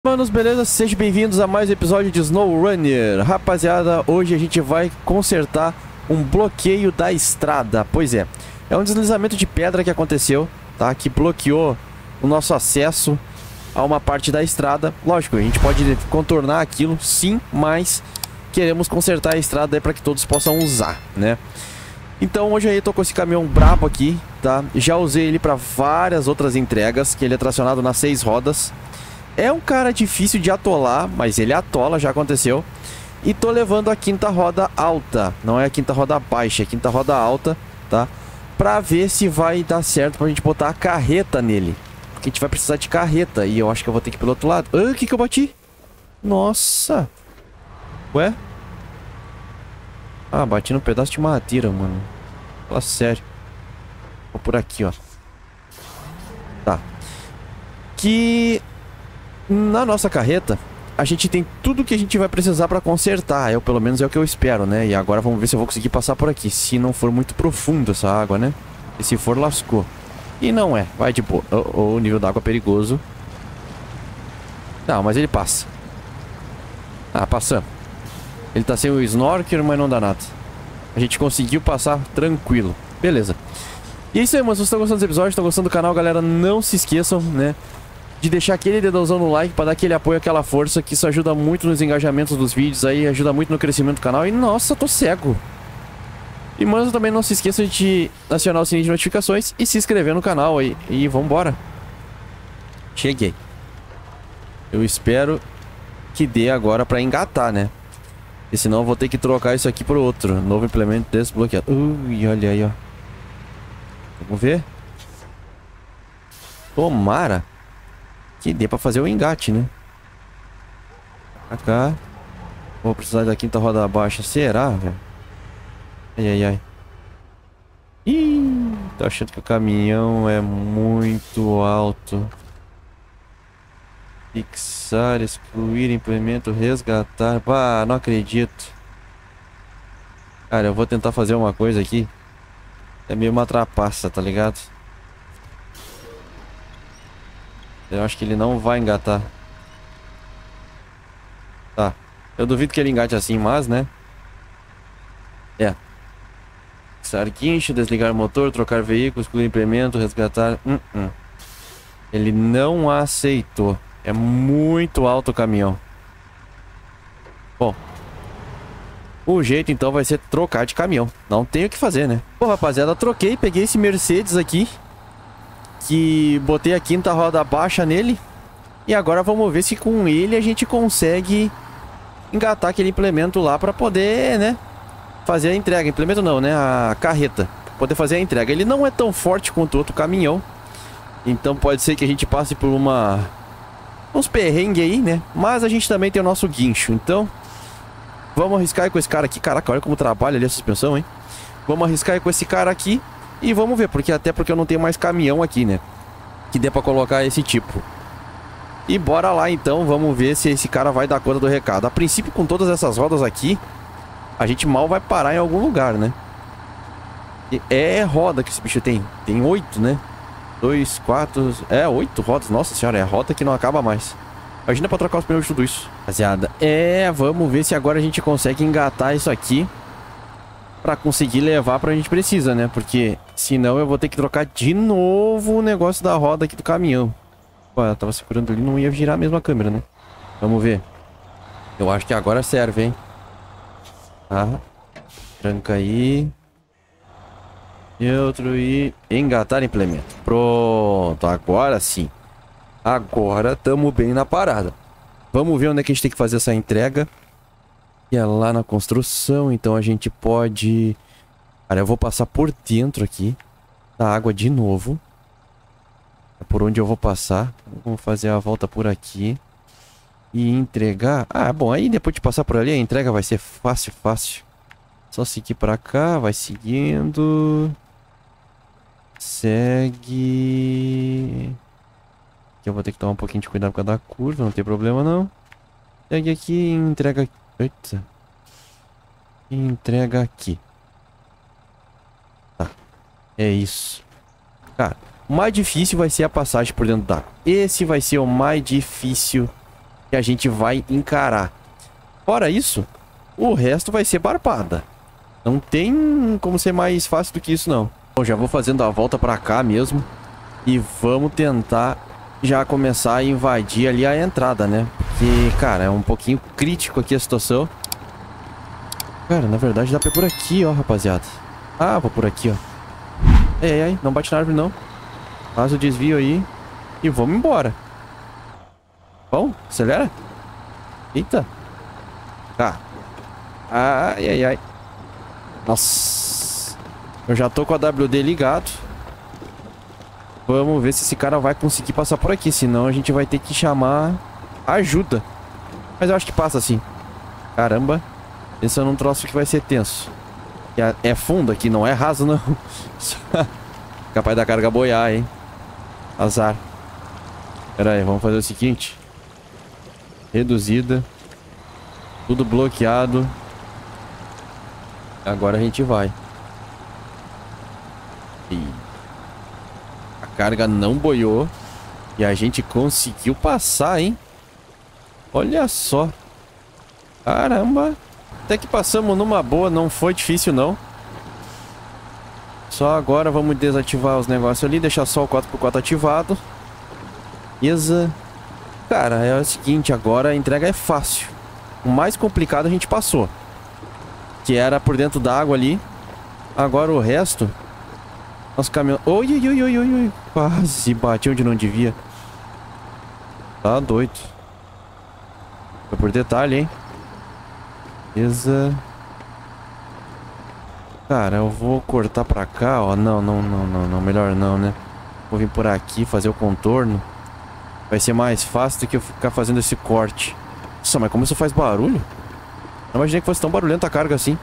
Manos, beleza? Sejam bem-vindos a mais um episódio de SnowRunner. Rapaziada, hoje a gente vai consertar um bloqueio da estrada. Pois é, é um deslizamento de pedra que aconteceu, tá? Que bloqueou o nosso acesso a uma parte da estrada. Lógico, a gente pode contornar aquilo, sim, mas queremos consertar a estrada para que todos possam usar, né? Então hoje aí eu tô com esse caminhão brabo aqui, tá? Já usei ele para várias outras entregas, que ele é tracionado nas 6 rodas. É um cara difícil de atolar, mas ele atola, já aconteceu. E tô levando a quinta roda alta. Não é a quinta roda baixa, é a quinta roda alta, tá? Pra ver se vai dar certo pra gente botar a carreta nele. Porque a gente vai precisar de carreta. E eu acho que eu vou ter que ir pelo outro lado. Ah, o que que eu bati? Nossa. Ué? Ah, bati num pedaço de madeira, mano. Fala sério. Vou por aqui, ó. Tá. Na nossa carreta, a gente tem tudo que a gente vai precisar pra consertar. Pelo menos é o que eu espero, né? E agora vamos ver se eu vou conseguir passar por aqui. Se não for muito profundo essa água, né? E se for, lascou. E não é. Vai de boa. O nível da água é perigoso. Não, mas ele passa. Ah, passamos. Ele tá sem o snorkel, mas não dá nada. A gente conseguiu passar tranquilo. Beleza. E é isso aí, mano. Se vocês estão gostando desse episódio, estão gostando do canal, galera, não se esqueçam, né? De deixar aquele dedãozão no like para dar aquele apoio, aquela força, que isso ajuda muito nos engajamentos dos vídeos aí, ajuda muito no crescimento do canal. E nossa, tô cego. E mano, também não se esqueça de acionar o sininho de notificações e se inscrever no canal aí. E vambora. Cheguei. Eu espero que dê agora pra engatar, né? Porque senão eu vou ter que trocar isso aqui por outro. Novo implemento desbloqueado. Ui, olha aí, ó. Vamos ver. Tomara que dê pra fazer o engate, né? Pra cá. Vou precisar da quinta roda baixa. Será, velho? Ai, ai, ai. Ih, tô achando que o caminhão é muito alto. Fixar, excluir, implemento, resgatar. Pá, não acredito. Cara, eu vou tentar fazer uma coisa aqui. É meio uma trapaça, tá ligado? Eu acho que ele não vai engatar. Tá. Eu duvido que ele engate assim, mas, né? É. Fixar guincho, desligar motor, trocar veículo, excluir implemento, resgatar. Ele não aceitou. É muito alto o caminhão. Bom. O jeito então vai ser trocar de caminhão. Não tem o que fazer, né? Bom, rapaziada, troquei. Peguei esse Mercedes aqui. Que botei a quinta roda baixa nele. E agora vamos ver se com ele a gente consegue engatar aquele implemento lá pra poder, né, fazer a entrega. Implemento não, né, a carreta. Pra poder fazer a entrega. Ele não é tão forte quanto o outro caminhão. Então pode ser que a gente passe por uns perrengues aí, né. Mas a gente também tem o nosso guincho. Então vamos arriscar aí com esse cara aqui. Caraca, olha como trabalha ali a suspensão, hein. Vamos arriscar aí com esse cara aqui. E vamos ver, até porque eu não tenho mais caminhão aqui, né, que dê pra colocar esse tipo. E bora lá então, vamos ver se esse cara vai dar conta do recado. A princípio, com todas essas rodas aqui, a gente mal vai parar em algum lugar, né. E é roda que esse bicho tem. Tem 8, né. 2, 4... É, 8 rodas. Nossa senhora, é roda que não acaba mais. Imagina pra trocar os pneus de tudo isso. Rapaziada, vamos ver se agora a gente consegue engatar isso aqui pra conseguir levar pra onde a gente precisa, né? Porque senão eu vou ter que trocar de novo o negócio da roda aqui do caminhão. Pô, eu tava segurando ali, não ia girar a mesma câmera, né? Vamos ver. Eu acho que agora serve, hein? Tá. Tranca aí. Neutro e engatar implemento. Pronto, agora sim. Agora tamo bem na parada. Vamos ver onde é que a gente tem que fazer essa entrega. E é lá na construção, então a gente pode... Cara, eu vou passar por dentro aqui da água de novo. É por onde eu vou passar. Vamos fazer a volta por aqui. E entregar... Ah, bom, aí depois de passar por ali, a entrega vai ser fácil, fácil. Só seguir pra cá, vai seguindo. Segue... Aqui eu vou ter que tomar um pouquinho de cuidado com a da curva, não tem problema não. Segue aqui e entrega... Eita. E entrega aqui. Tá. É isso. Cara, o mais difícil vai ser a passagem por dentro d'água. Esse vai ser o mais difícil que a gente vai encarar. Fora isso, o resto vai ser barbada. Não tem como ser mais fácil do que isso, não. Bom, já vou fazendo a volta pra cá mesmo. E vamos tentar já começar a invadir ali a entrada, né? Porque, cara, é um pouquinho crítico aqui a situação. Cara, na verdade dá pra ir por aqui, ó, rapaziada. Ah, vou por aqui, ó. Ai, ai, ai, não bate na árvore, não. Faz o desvio aí. E vamos embora. Bom, acelera. Eita. Tá. Ai, ai, ai. Nossa. Eu já tô com a WD ligado. Vamos ver se esse cara vai conseguir passar por aqui. Senão a gente vai ter que chamar ajuda. Mas eu acho que passa sim. Caramba. Pensando num troço que vai ser tenso. É fundo aqui, não é raso, não. Capaz da carga boiar, hein. Azar. Pera aí, vamos fazer o seguinte. Reduzida. Tudo bloqueado. Agora a gente vai. E a carga não boiou. E a gente conseguiu passar, hein. Olha só. Caramba. Até que passamos numa boa, não foi difícil não. Só agora vamos desativar os negócios ali, deixar só o 4x4 ativado. Beleza. Cara, é o seguinte, agora a entrega é fácil. O mais complicado a gente passou, que era por dentro da água ali. Agora o resto, nosso caminhão... Oi, oi, oi, oi, oi, oi. Quase bati onde não devia. Tá doido. Foi por detalhe, hein. Beleza. Cara, eu vou cortar pra cá, ó. Não, não, não, não, não. Melhor não, né? Vou vir por aqui, fazer o contorno. Vai ser mais fácil do que eu ficar fazendo esse corte. Nossa, mas como isso faz barulho? Não imaginei que fosse tão barulhenta a carga assim.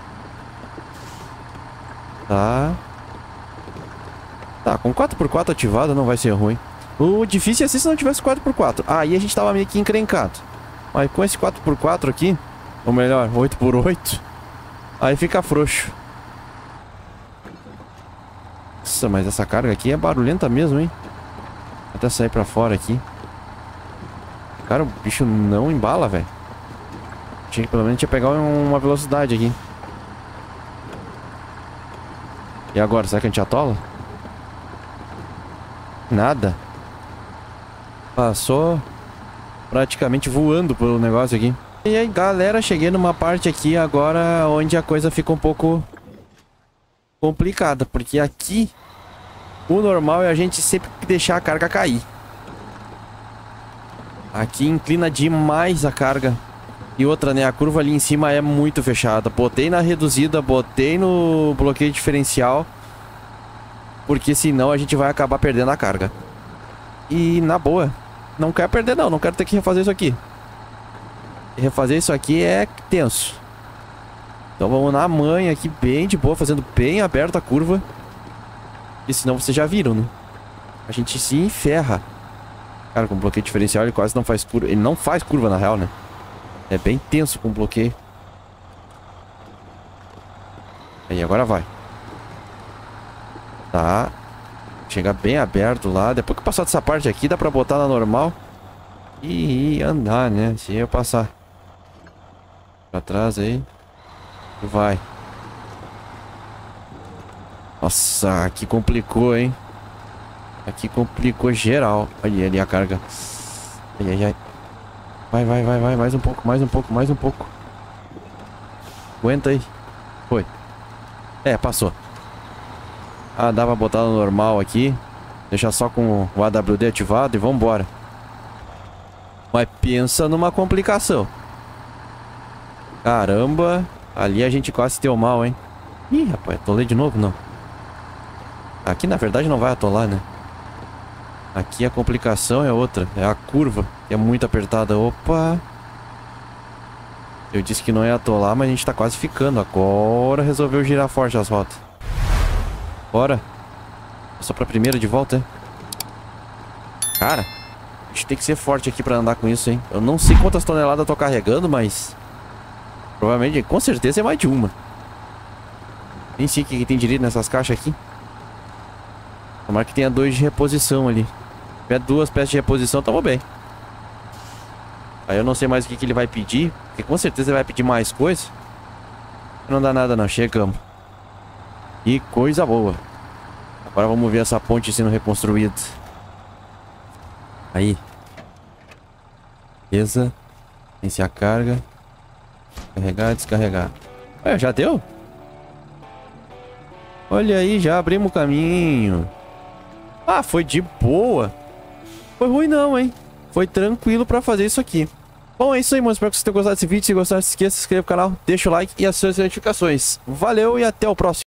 Tá. Tá, com 4x4 ativado não vai ser ruim. O difícil é se não tivesse 4x4. Aí a gente tava meio que encrencado. Mas com esse 4x4 aqui, ou melhor, 8x8, aí fica frouxo. Nossa, mas essa carga aqui é barulhenta mesmo, hein? Vou até sair pra fora aqui. Cara, o bicho não embala, velho. Achei que pelo menos ia pegar uma velocidade aqui. E agora, será que a gente atola? Nada. Passou praticamente voando pelo negócio aqui. E aí, galera, cheguei numa parte aqui agora onde a coisa fica um pouco complicada, porque aqui o normal é a gente sempre deixar a carga cair. Aqui inclina demais a carga. E outra, né, a curva ali em cima é muito fechada. Botei na reduzida, botei no bloqueio diferencial, porque senão a gente vai acabar perdendo a carga. E na boa, não quero perder não, não quero ter que refazer isso aqui. Refazer isso aqui é tenso. Então vamos na manha aqui, bem de boa, fazendo bem aberta a curva. E senão vocês já viram, né? A gente se enferra. Cara, com bloqueio diferencial ele quase não faz curva. Ele não faz curva na real, né? É bem tenso com bloqueio. Aí, agora vai. Tá. Chega bem aberto lá. Depois que passar dessa parte aqui, dá pra botar na normal e andar, né? Se eu passar pra trás aí, vai. Nossa, aqui complicou, hein? Aqui complicou geral. Olha ali a carga. Ai, ai, ai. Vai, vai, vai, vai. Mais um pouco, mais um pouco, mais um pouco. Aguenta aí. Foi. É, passou. Ah, dá pra botar no normal aqui. Deixar só com o AWD ativado e vambora. Mas pensa numa complicação. Caramba. Ali a gente quase deu mal, hein? Ih, rapaz, atolei de novo? Não. Aqui na verdade não vai atolar, né? Aqui a complicação é outra. É a curva, que é muito apertada. Opa. Eu disse que não ia atolar, mas a gente tá quase ficando. Agora resolveu girar forte as rodas. Bora. Só pra primeira de volta, hein? Cara, a gente tem que ser forte aqui pra andar com isso, hein? Eu não sei quantas toneladas eu tô carregando, mas provavelmente, com certeza é mais de uma. Nem sei o que tem direito nessas caixas aqui. Tomara que tenha 2 de reposição ali. Se tiver 2 peças de reposição, tamo bem. Aí eu não sei mais o que ele vai pedir. Porque com certeza ele vai pedir mais coisa. Não dá nada não, chegamos. E coisa boa. Agora vamos ver essa ponte sendo reconstruída. Aí. Beleza. Iniciar a carga. Carregar, descarregar. Ué, já deu? Olha aí, já abrimos o caminho. Ah, foi de boa. Foi ruim não, hein? Foi tranquilo pra fazer isso aqui. Bom, é isso aí, mano. Espero que vocês tenham gostado desse vídeo. Se gostar, não se esqueça de se inscrever no canal, deixa o like e ative as notificações. Valeu e até o próximo.